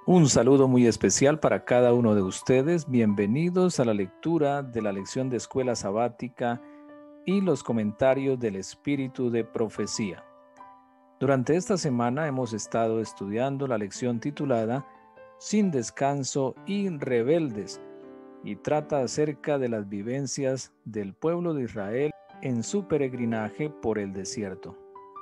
Un saludo muy especial para cada uno de ustedes. Bienvenidos a la lectura de la lección de escuela sabática y los comentarios del espíritu de profecía. Durante esta semana hemos estado estudiando la lección titulada Sin descanso y rebeldes, y trata acerca de las vivencias del pueblo de Israel en su peregrinaje por el desierto.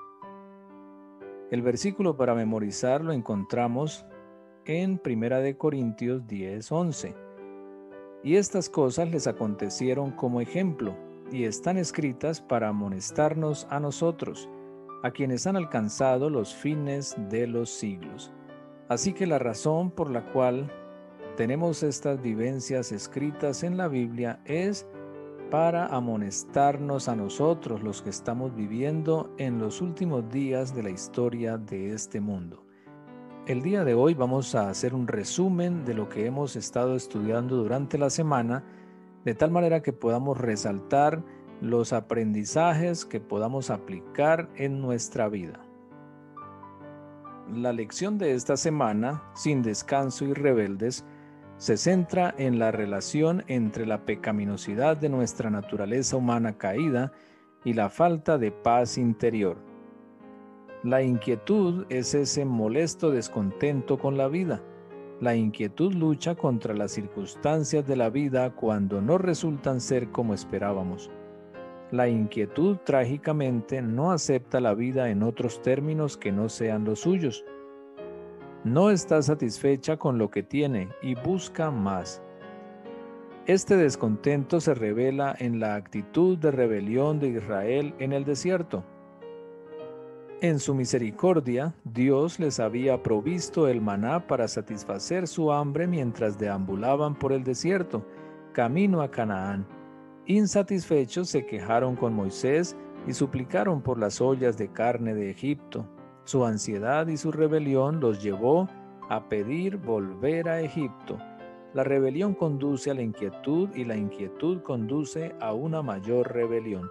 El versículo para memorizar lo encontramos en 1 Corintios 10:11. Y estas cosas les acontecieron como ejemplo, y están escritas para amonestarnos a nosotros, a quienes han alcanzado los fines de los siglos. Así que la razón por la cual tenemos estas vivencias escritas en la Biblia es para amonestarnos a nosotros, los que estamos viviendo en los últimos días de la historia de este mundo. El día de hoy vamos a hacer un resumen de lo que hemos estado estudiando durante la semana, de tal manera que podamos resaltar los aprendizajes que podamos aplicar en nuestra vida. La lección de esta semana, Sin descanso y rebeldes, se centra en la relación entre la pecaminosidad de nuestra naturaleza humana caída y la falta de paz interior. La inquietud es ese molesto descontento con la vida. La inquietud lucha contra las circunstancias de la vida cuando no resultan ser como esperábamos. La inquietud trágicamente no acepta la vida en otros términos que no sean los suyos. No está satisfecha con lo que tiene y busca más. Este descontento se revela en la actitud de rebelión de Israel en el desierto. En su misericordia, Dios les había provisto el maná para satisfacer su hambre mientras deambulaban por el desierto, camino a Canaán. Insatisfechos se quejaron con Moisés y suplicaron por las ollas de carne de Egipto. Su ansiedad y su rebelión los llevó a pedir volver a Egipto. La rebelión conduce a la inquietud y la inquietud conduce a una mayor rebelión.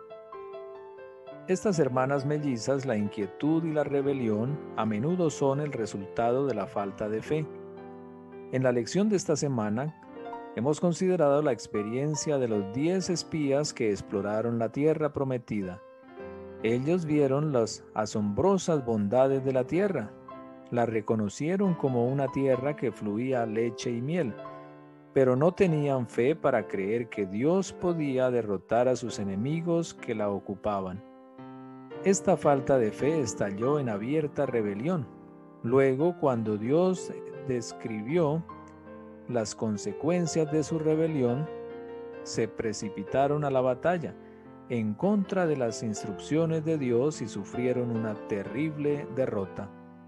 Estas hermanas mellizas, la inquietud y la rebelión, a menudo son el resultado de la falta de fe. En la lección de esta semana, hemos considerado la experiencia de los 10 espías que exploraron la tierra prometida. Ellos vieron las asombrosas bondades de la tierra, la reconocieron como una tierra que fluía leche y miel, pero no tenían fe para creer que Dios podía derrotar a sus enemigos que la ocupaban. Esta falta de fe estalló en abierta rebelión. Luego, cuando Dios describió las consecuencias de su rebelión, se precipitaron a la batalla en contra de las instrucciones de Dios y sufrieron una terrible derrota.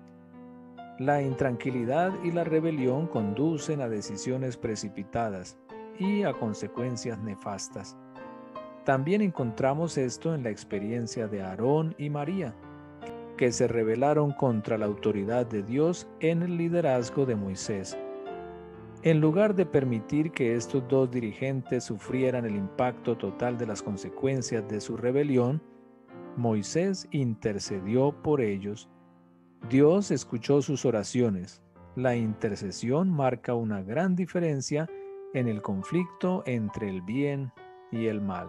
La intranquilidad y la rebelión conducen a decisiones precipitadas y a consecuencias nefastas. También encontramos esto en la experiencia de Aarón y María, que se rebelaron contra la autoridad de Dios en el liderazgo de Moisés. En lugar de permitir que estos dos dirigentes sufrieran el impacto total de las consecuencias de su rebelión, Moisés intercedió por ellos. Dios escuchó sus oraciones. La intercesión marca una gran diferencia en el conflicto entre el bien y el mal.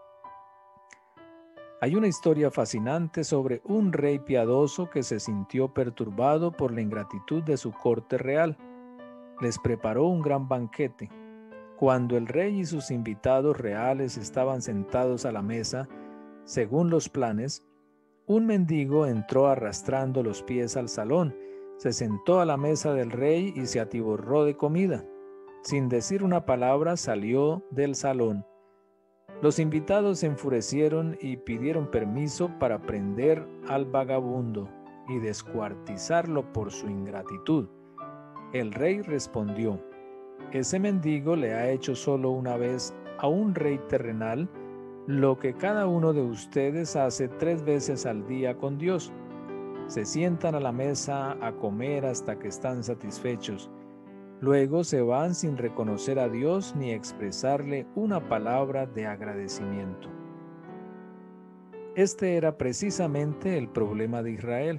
Hay una historia fascinante sobre un rey piadoso que se sintió perturbado por la ingratitud de su corte real. Les preparó un gran banquete. Cuando el rey y sus invitados reales estaban sentados a la mesa, según los planes, un mendigo entró arrastrando los pies al salón, se sentó a la mesa del rey y se atiborró de comida. Sin decir una palabra, salió del salón. Los invitados se enfurecieron y pidieron permiso para prender al vagabundo y descuartizarlo por su ingratitud. El rey respondió: «Ese mendigo le ha hecho solo una vez a un rey terrenal lo que cada uno de ustedes hace 3 veces al día con Dios. Se sientan a la mesa a comer hasta que están satisfechos. Luego se van sin reconocer a Dios ni expresarle una palabra de agradecimiento». Este era precisamente el problema de Israel.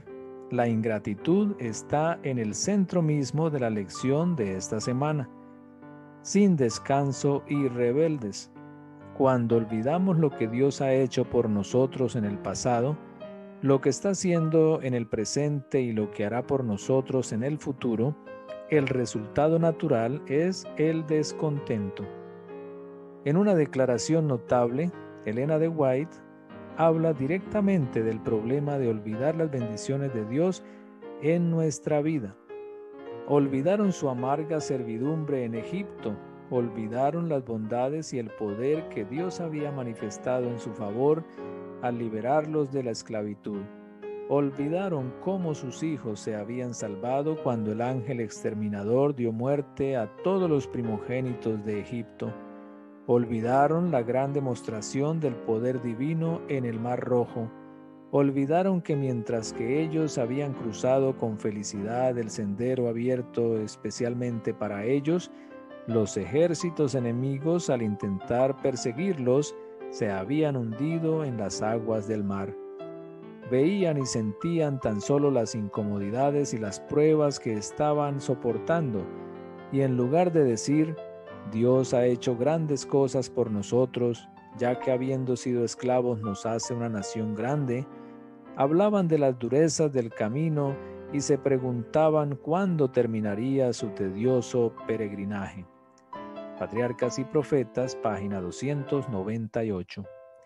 La ingratitud está en el centro mismo de la lección de esta semana. Sin descanso y rebeldes. Cuando olvidamos lo que Dios ha hecho por nosotros en el pasado, lo que está haciendo en el presente y lo que hará por nosotros en el futuro, el resultado natural es el descontento. En una declaración notable, Elena de White habla directamente del problema de olvidar las bendiciones de Dios en nuestra vida. Olvidaron su amarga servidumbre en Egipto, olvidaron las bondades y el poder que Dios había manifestado en su favor al liberarlos de la esclavitud. Olvidaron cómo sus hijos se habían salvado cuando el ángel exterminador dio muerte a todos los primogénitos de Egipto. Olvidaron la gran demostración del poder divino en el Mar Rojo. Olvidaron que mientras que ellos habían cruzado con felicidad el sendero abierto especialmente para ellos, los ejércitos enemigos, al intentar perseguirlos, se habían hundido en las aguas del mar. Veían y sentían tan solo las incomodidades y las pruebas que estaban soportando, y en lugar de decir, Dios ha hecho grandes cosas por nosotros, ya que habiendo sido esclavos nos hace una nación grande, hablaban de las durezas del camino y se preguntaban cuándo terminaría su tedioso peregrinaje. Patriarcas y Profetas, página 298.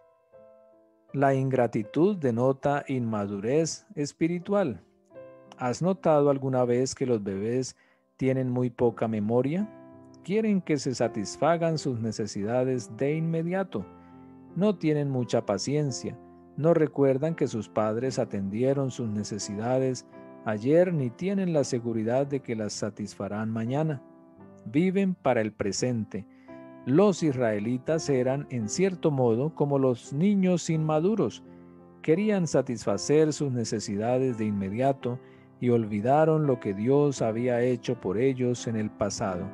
La ingratitud denota inmadurez espiritual. ¿Has notado alguna vez que los bebés tienen muy poca memoria? Quieren que se satisfagan sus necesidades de inmediato. No tienen mucha paciencia. No recuerdan que sus padres atendieron sus necesidades ayer ni tienen la seguridad de que las satisfarán mañana. Viven para el presente. Los israelitas eran, en cierto modo, como los niños inmaduros. Querían satisfacer sus necesidades de inmediato y olvidaron lo que Dios había hecho por ellos en el pasado.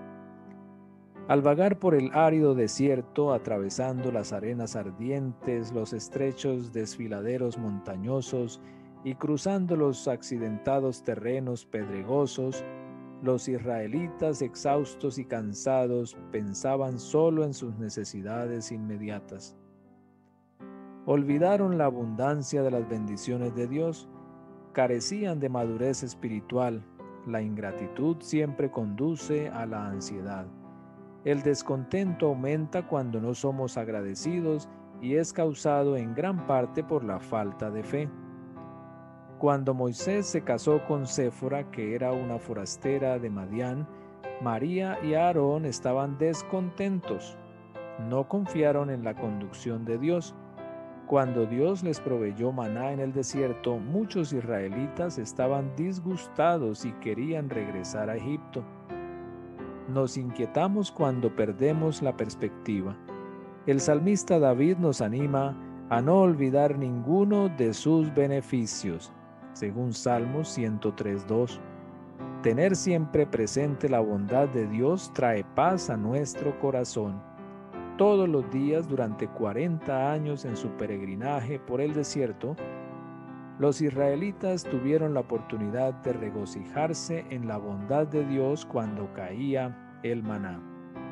Al vagar por el árido desierto, atravesando las arenas ardientes, los estrechos desfiladeros montañosos y cruzando los accidentados terrenos pedregosos, los israelitas, exhaustos y cansados, pensaban solo en sus necesidades inmediatas. Olvidaron la abundancia de las bendiciones de Dios, carecían de madurez espiritual. La ingratitud siempre conduce a la ansiedad. El descontento aumenta cuando no somos agradecidos y es causado en gran parte por la falta de fe. Cuando Moisés se casó con Séfora, que era una forastera de Madián, María y Aarón estaban descontentos. No confiaron en la conducción de Dios. Cuando Dios les proveyó maná en el desierto, muchos israelitas estaban disgustados y querían regresar a Egipto. Nos inquietamos cuando perdemos la perspectiva. El salmista David nos anima a no olvidar ninguno de sus beneficios. Según Salmos 103:2, tener siempre presente la bondad de Dios trae paz a nuestro corazón. Todos los días durante 40 años en su peregrinaje por el desierto, los israelitas tuvieron la oportunidad de regocijarse en la bondad de Dios cuando caía el maná.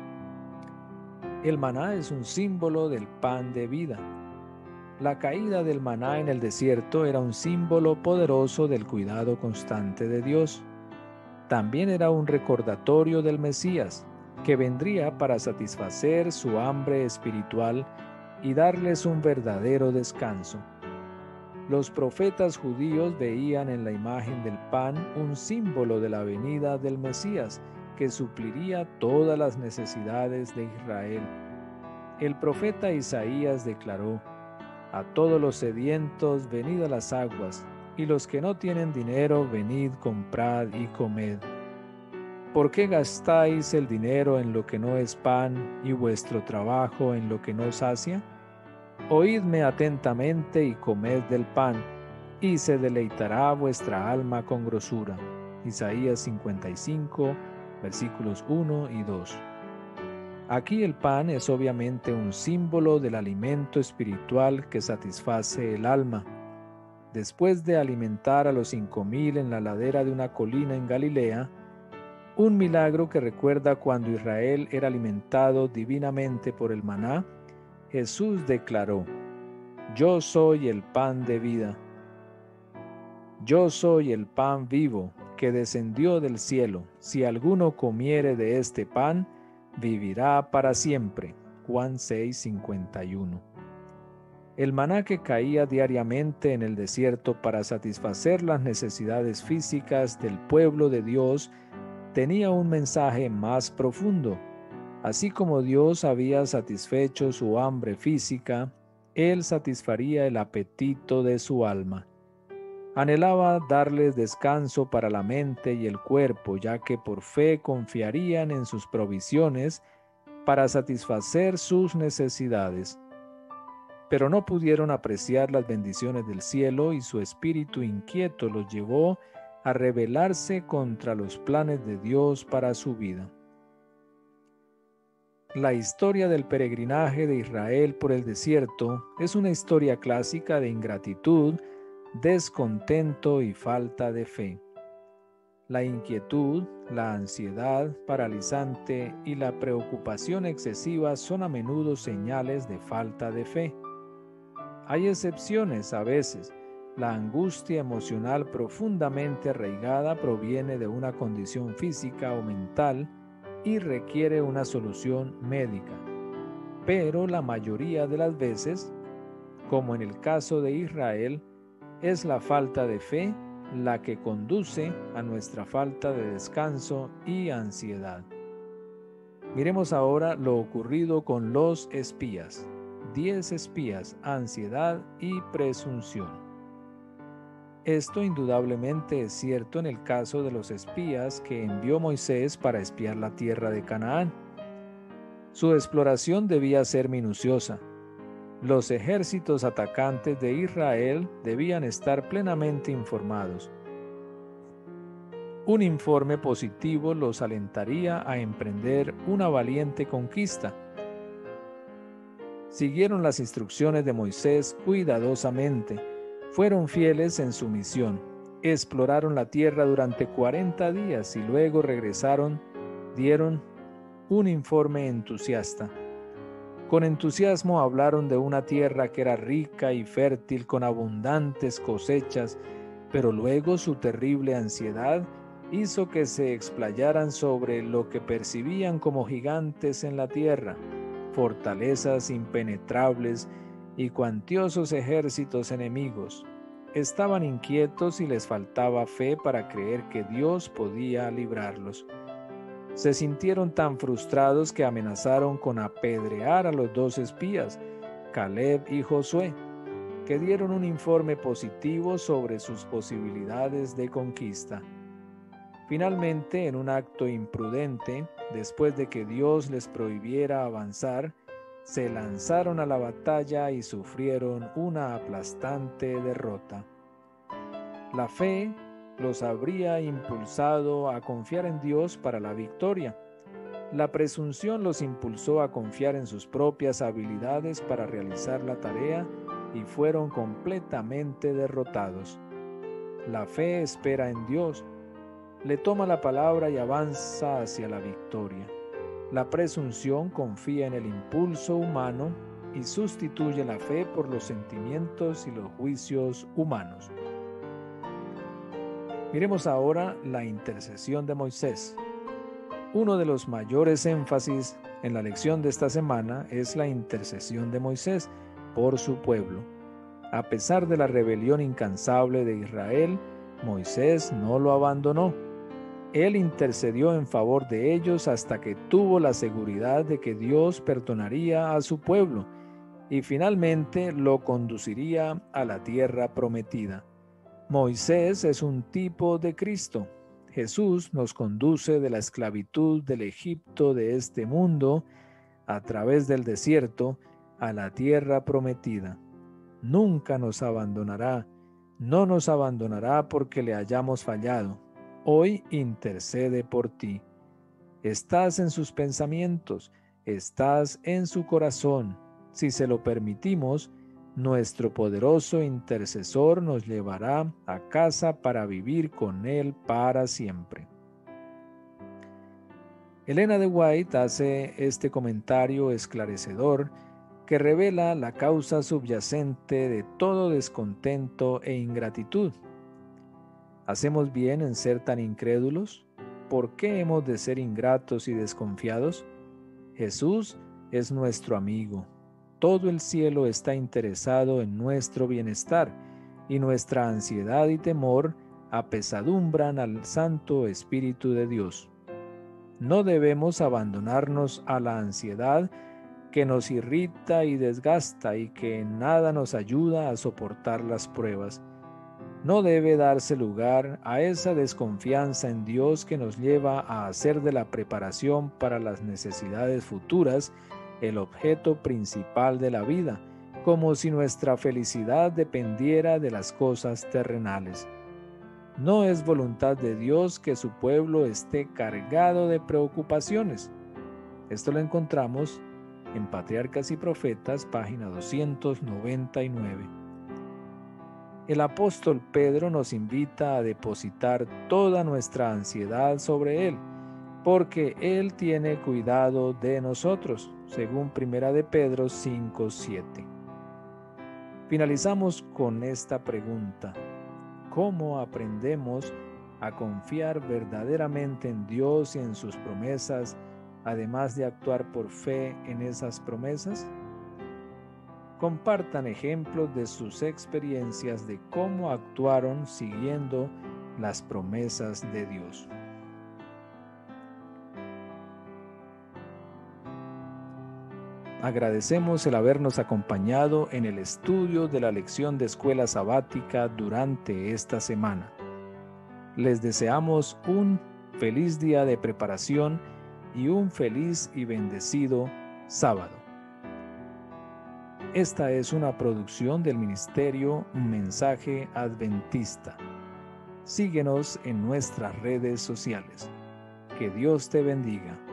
El maná es un símbolo del pan de vida. La caída del maná en el desierto era un símbolo poderoso del cuidado constante de Dios. También era un recordatorio del Mesías, que vendría para satisfacer su hambre espiritual y darles un verdadero descanso. Los profetas judíos veían en la imagen del pan un símbolo de la venida del Mesías, que supliría todas las necesidades de Israel. El profeta Isaías declaró: a todos los sedientos, venid a las aguas, y los que no tienen dinero, venid, comprad y comed. ¿Por qué gastáis el dinero en lo que no es pan, y vuestro trabajo en lo que no sacia? Oídme atentamente y comed del pan, y se deleitará vuestra alma con grosura. Isaías 55, versículos 1 y 2. Aquí el pan es obviamente un símbolo del alimento espiritual que satisface el alma. después de alimentar a los 5.000 en la ladera de una colina en Galilea, un milagro que recuerda cuando Israel era alimentado divinamente por el maná, Jesús declaró: «Yo soy el pan de vida. Yo soy el pan vivo que descendió del cielo. Si alguno comiere de este pan, vivirá para siempre». Juan 6:51. El maná que caía diariamente en el desierto para satisfacer las necesidades físicas del pueblo de Dios tenía un mensaje más profundo. Así como Dios había satisfecho su hambre física, Él satisfaría el apetito de su alma. Anhelaba darles descanso para la mente y el cuerpo, ya que por fe confiarían en sus provisiones para satisfacer sus necesidades. Pero no pudieron apreciar las bendiciones del cielo y su espíritu inquieto los llevó a rebelarse contra los planes de Dios para su vida. La historia del peregrinaje de Israel por el desierto es una historia clásica de ingratitud, descontento y falta de fe. La inquietud, la ansiedad paralizante y la preocupación excesiva son a menudo señales de falta de fe. Hay excepciones a veces. La angustia emocional profundamente arraigada proviene de una condición física o mental y requiere una solución médica. Pero la mayoría de las veces, como en el caso de Israel, es la falta de fe la que conduce a nuestra falta de descanso y ansiedad. Miremos ahora lo ocurrido con los espías. 10 espías, ansiedad y presunción. Esto indudablemente es cierto en el caso de los espías que envió Moisés para espiar la tierra de Canaán. Su exploración debía ser minuciosa. Los ejércitos atacantes de Israel debían estar plenamente informados. Un informe positivo los alentaría a emprender una valiente conquista. Siguieron las instrucciones de Moisés cuidadosamente, fueron fieles en su misión, exploraron la tierra durante 40 días y luego regresaron, dieron un informe entusiasta. Con entusiasmo hablaron de una tierra que era rica y fértil con abundantes cosechas, pero luego su terrible ansiedad hizo que se explayaran sobre lo que percibían como gigantes en la tierra, fortalezas impenetrables y cuantiosos ejércitos enemigos. Estaban inquietos y les faltaba fe para creer que Dios podía librarlos. Se sintieron tan frustrados que amenazaron con apedrear a los 2 espías, Caleb y Josué, que dieron un informe positivo sobre sus posibilidades de conquista. Finalmente, en un acto imprudente, después de que Dios les prohibiera avanzar, se lanzaron a la batalla y sufrieron una aplastante derrota. La fe los habría impulsado a confiar en Dios para la victoria. La presunción los impulsó a confiar en sus propias habilidades para realizar la tarea y fueron completamente derrotados. La fe espera en Dios, le toma la palabra y avanza hacia la victoria. La presunción confía en el impulso humano y sustituye la fe por los sentimientos y los juicios humanos. Miremos ahora la intercesión de Moisés. Uno de los mayores énfasis en la lección de esta semana es la intercesión de Moisés por su pueblo. A pesar de la rebelión incansable de Israel, Moisés no lo abandonó. Él intercedió en favor de ellos hasta que tuvo la seguridad de que Dios perdonaría a su pueblo y finalmente lo conduciría a la tierra prometida. Moisés es un tipo de Cristo. Jesús nos conduce de la esclavitud del Egipto de este mundo a través del desierto a la tierra prometida. Nunca nos abandonará, no nos abandonará porque le hayamos fallado. Hoy intercede por ti. Estás en sus pensamientos, estás en su corazón. Si se lo permitimos, nuestro poderoso intercesor nos llevará a casa para vivir con Él para siempre. Elena de White hace este comentario esclarecedor que revela la causa subyacente de todo descontento e ingratitud. ¿Hacemos bien en ser tan incrédulos? ¿Por qué hemos de ser ingratos y desconfiados? Jesús es nuestro amigo. Todo el cielo está interesado en nuestro bienestar y nuestra ansiedad y temor apesadumbran al Santo Espíritu de Dios. No debemos abandonarnos a la ansiedad que nos irrita y desgasta y que en nada nos ayuda a soportar las pruebas. No debe darse lugar a esa desconfianza en Dios que nos lleva a hacer de la preparación para las necesidades futuras el objeto principal de la vida, como si nuestra felicidad dependiera de las cosas terrenales. No es voluntad de Dios que su pueblo esté cargado de preocupaciones. Esto lo encontramos en Patriarcas y Profetas, página 299. El apóstol Pedro nos invita a depositar toda nuestra ansiedad sobre Él, porque Él tiene cuidado de nosotros, según 1 de Pedro 5:7. Finalizamos con esta pregunta: ¿cómo aprendemos a confiar verdaderamente en Dios y en sus promesas, además de actuar por fe en esas promesas? Compartan ejemplos de sus experiencias de cómo actuaron siguiendo las promesas de Dios. Agradecemos el habernos acompañado en el estudio de la lección de escuela sabática durante esta semana. Les deseamos un feliz día de preparación y un feliz y bendecido sábado. Esta es una producción del Ministerio Mensaje Adventista. Síguenos en nuestras redes sociales. Que Dios te bendiga.